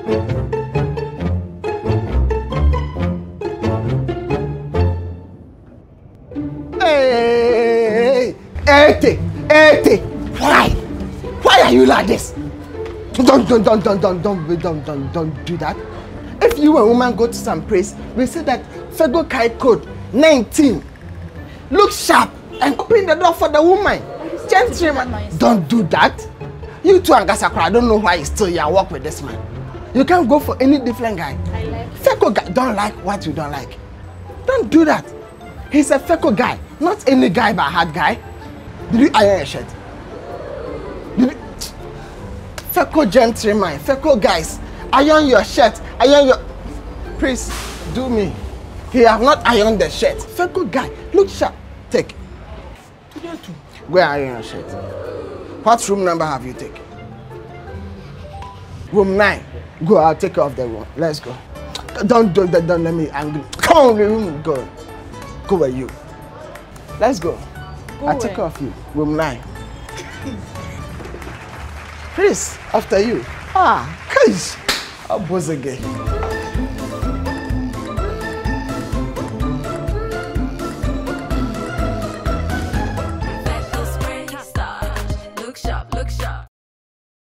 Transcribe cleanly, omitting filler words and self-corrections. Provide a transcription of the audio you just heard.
Hey, Ete, why are you like this? Don't do that. If you and a woman go to some place, we say that Fego Kai code 19. Look sharp and open the door for the woman. Gentleman, don't do that. You two and Gasakura, I don't know why you still here work with this man. You can't go for any different guy. I like Feko guy don't like what you don't like. Don't do that. He's a Feko guy, not any guy but a hard guy. Did you iron your shirt? Feko gentleman, Feko guys, iron your shirt, iron your... Please, do me. He have not ironed the shirt. Feko guy, look sharp. Take. Go iron your shirt. What room number have you taken? Room 9. Go, I'll take care of the room. Let's go. Don't let me angry. Come on, room, go. Go with you. Let's go. I'll take care of you. Room 9. Please, after you. Gosh. I'll buzz again.